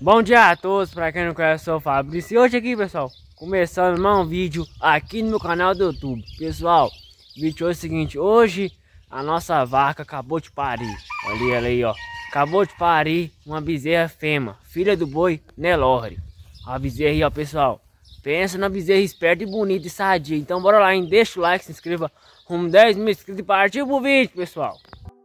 Bom dia a todos, pra quem não conhece, eu sou o Fabrício. E hoje aqui, pessoal, começando mais um vídeo aqui no meu canal do YouTube. Pessoal, o vídeo hoje é o seguinte: hoje a nossa vaca acabou de parir. Olha ela aí, ó. Acabou de parir uma bezerra fêmea, filha do boi Nelore. A bezerra aí, ó, pessoal. Pensa na bezerra esperta e bonita e sadia. Então bora lá, hein? Deixa o like, se inscreva. Rumo 10 mil inscritos e partiu pro vídeo, pessoal.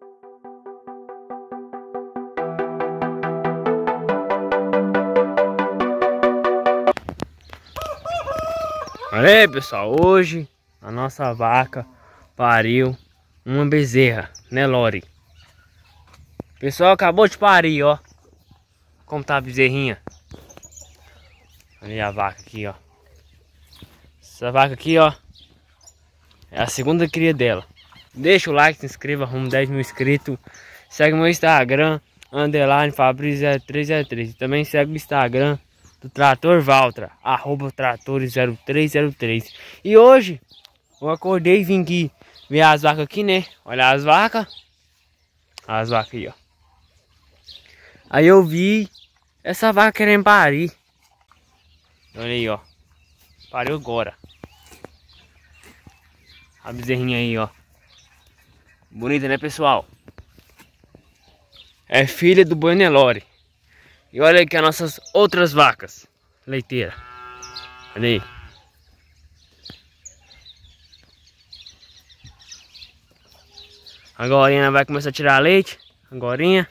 Olha aí, pessoal, hoje a nossa vaca pariu uma bezerra, né, Lori? Pessoal, acabou de parir, ó. Como tá a bezerrinha. Olha aí a vaca aqui, ó. Essa vaca aqui, ó, é a segunda cria dela. Deixa o like, se inscreva, rumo 10 mil inscritos. Segue meu Instagram, underline Fabrício0303. Também segue o Instagram do Trator Valtra, @tratores0303. E hoje eu acordei e vim aqui ver as vacas aqui, né? Olha as vacas. As vacas aí, ó. Aí eu vi essa vaca querendo parir. Olha aí, ó. Pariu agora. A bezerrinha aí, ó. Bonita, né, pessoal? É filha do boi Nelore. E olha aqui as nossas outras vacas leiteiras. Olha aí. Agora vai começar a tirar leite. Agorinha.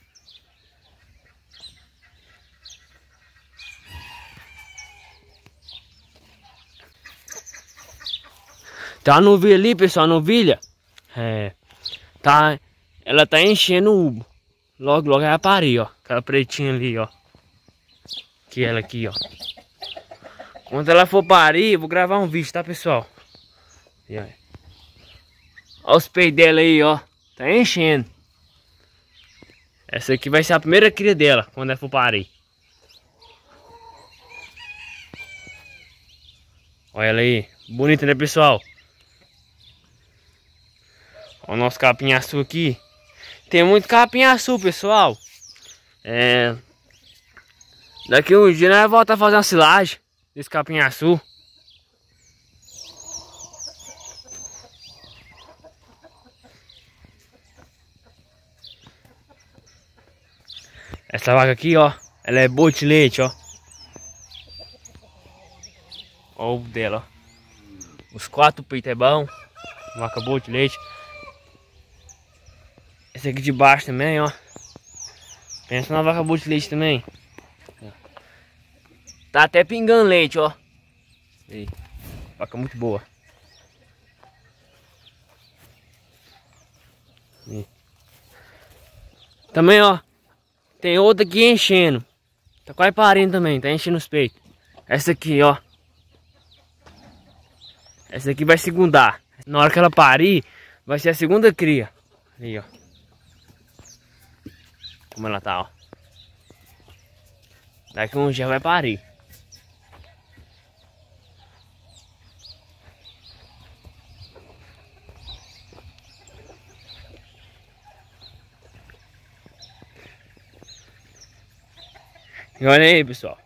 Tá a novilha ali, pessoal, a novilha. Ela tá enchendo o ubo. Logo, logo ela vai parir, ó. Aquela pretinha ali, ó. Que ela aqui, ó. Quando ela for parir, eu vou gravar um vídeo, tá, pessoal? E aí. Olha os peitos dela aí, ó. Tá enchendo. Essa aqui vai ser a primeira cria dela, quando ela for parir. Olha ela aí. Bonita, né, pessoal? Olha o nosso capim-açu aqui. Tem muito capim-açu, pessoal. Daqui um dia nós vamos voltar a fazer uma silagem desse capim-açu. Essa vaca aqui, ó, ela é boa de leite, ó. Ó o ovo dela, ó. Os 4 peitos é bom. Vaca boa de leite. Esse aqui de baixo também, ó. Pensa na vaca boa de leite também. Tá até pingando leite, ó. Aí, vaca muito boa. Aí. Também, ó, tem outra aqui enchendo. Tá quase parindo também, tá enchendo os peitos. Essa aqui, ó. Essa aqui vai segundar. Na hora que ela parir, vai ser a segunda cria. Aí, ó. Como ela tá, ó. Daqui um dia vai parir. E olha aí, pessoal.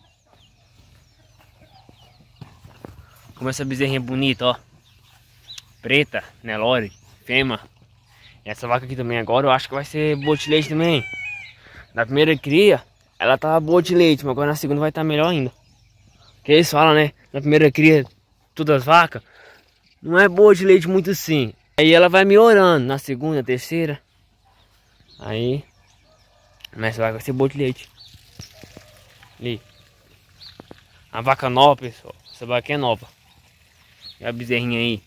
Como essa bezerrinha bonita, ó. Preta, Nelore, fêmea. E essa vaca aqui também agora eu acho que vai ser boa de leite também. Na primeira cria, ela tava boa de leite, mas agora na segunda vai estar melhor ainda. Porque eles falam, né? Na primeira cria, todas as vacas, não é boa de leite muito assim. Aí ela vai melhorando na segunda, terceira. Aí, mas essa vaca vai ser boa de leite. Ali. A vaca nova, pessoal. Essa vaca é nova. E a bezerrinha aí.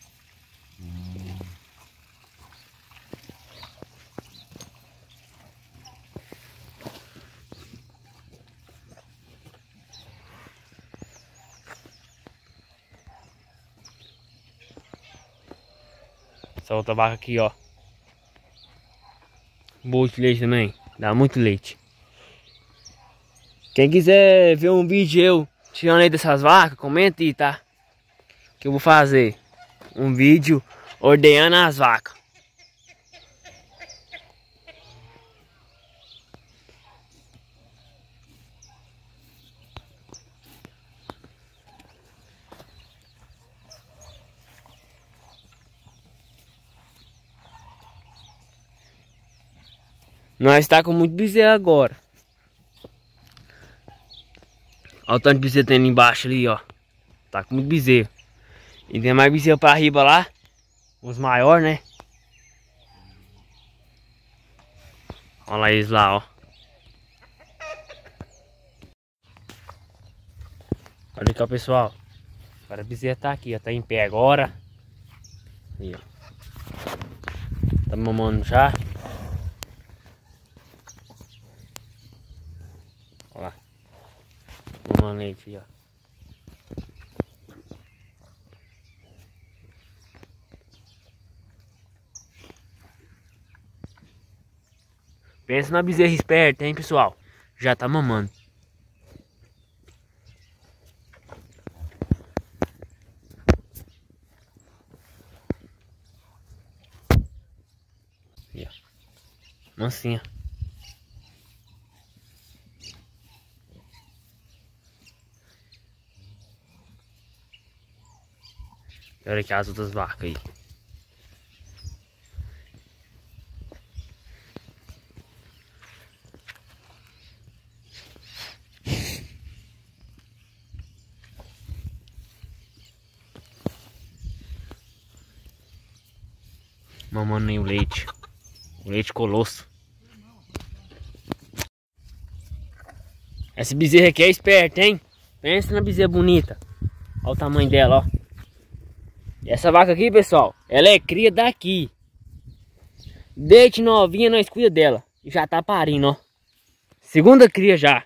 Essa outra vaca aqui, ó. Boa de leite também. Dá muito leite. Quem quiser ver um vídeo eu tirando aí dessas vacas, comenta aí, tá? Que eu vou fazer um vídeo ordenhando as vacas. Nós tá com muito bezerro agora. Olha o tanto de bezerro tem ali embaixo ali, ó. Tá com muito bezerro. E tem mais bezerro pra riba lá. Os maiores, né? Olha lá eles lá, ó. Olha aqui, ó, pessoal. Agora a bezerra tá aqui, ó. Tá em pé agora. Aí, ó. Tá mamando já. Olha lá. Mamando leite aí, ó. Pensa na bezerra esperta, hein, pessoal? Já tá mamando. Aí, ó. Mansinha. Olha aqui as outras vacas aí. Mamando nem o leite. O leite colosso. Essa bezerra aqui é esperta, hein? Pensa na bezerra bonita. Olha o tamanho dela, ó. E essa vaca aqui, pessoal, ela é cria daqui. Desde novinha nós cuida dela. E já tá parindo, ó. Segunda cria já.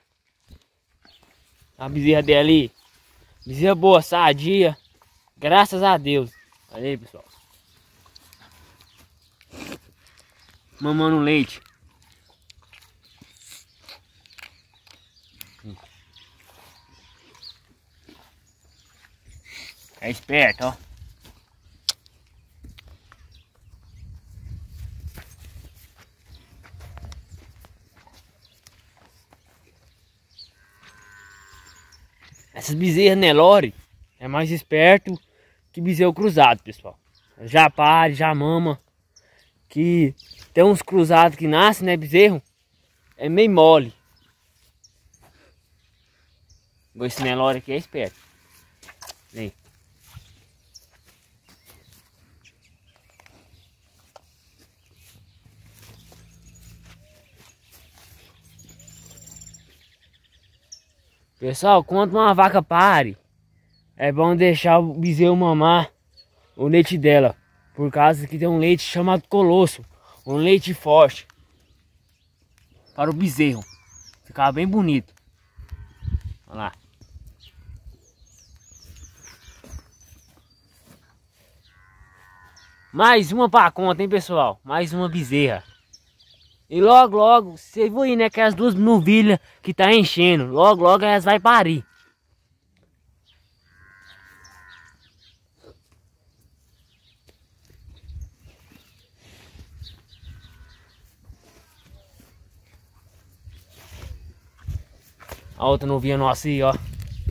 A bezerra dela ali. Bezerra boa, sadia. Graças a Deus. Olha aí, pessoal. Mamando leite. É esperto, ó. Essas bezerras Nelore é mais esperto que bezerro cruzado, pessoal. Já pare, já mama. Que tem uns cruzados que nascem, né, bezerro? É meio mole. Esse Nelore aqui é esperto. Aí. Pessoal, quando uma vaca pare, é bom deixar o bezerro mamar o leite dela. Por causa que tem um leite chamado colosso. Um leite forte. Para o bezerro. Ficar bem bonito. Olha lá. Mais uma pra conta, hein, pessoal? Mais uma bezerra. E logo, logo, vocês vão ir, né? Que as duas novilhas que tá enchendo. Logo, logo elas vai parir. A outra novilha nossa aí, ó.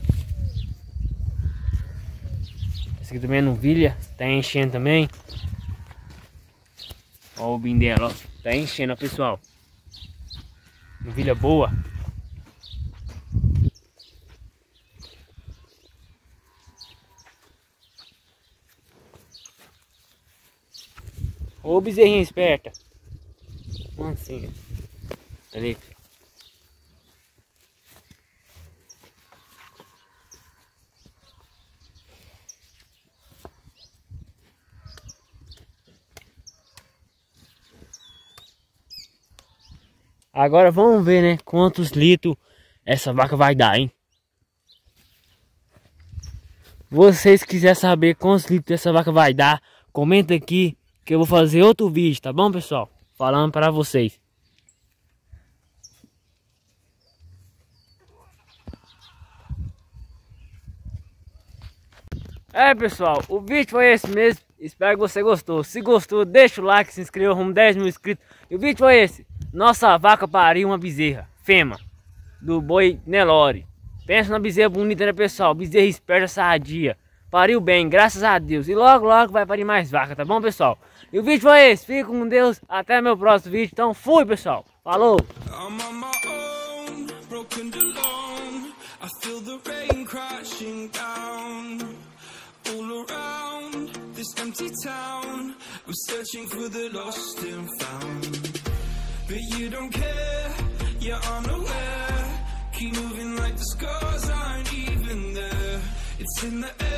Essa aqui também é novilha. Tá enchendo também. Ó o bim dela, ó. Tá enchendo, ó, pessoal. Novilha boa. Ô bezerrinha esperta. Mansinha. Ali. Agora vamos ver, né, quantos litros essa vaca vai dar, hein? Vocês quiserem saber quantos litros essa vaca vai dar, comenta aqui que eu vou fazer outro vídeo, tá bom, pessoal? Falando para vocês. É, pessoal, o vídeo foi esse mesmo. Espero que você gostou. Se gostou, deixa o like, se inscreva, rumo 10 mil inscritos. E o vídeo foi esse. Nossa vaca pariu uma bezerra fêmea do boi Nelore. Pensa na bezerra bonita, né, pessoal? Bezerra esperta, sadia. Pariu bem, graças a Deus. E logo, logo vai parir mais vaca, tá bom, pessoal? E o vídeo foi esse. Fique com Deus. Até meu próximo vídeo. Então, fui, pessoal. Falou! I'm on my own, broken alone. I feel the rain crashing down all around this empty town. I'm searching for the lost and found, but you don't care, you're unaware. Keep moving like the scars aren't even there. It's in the air.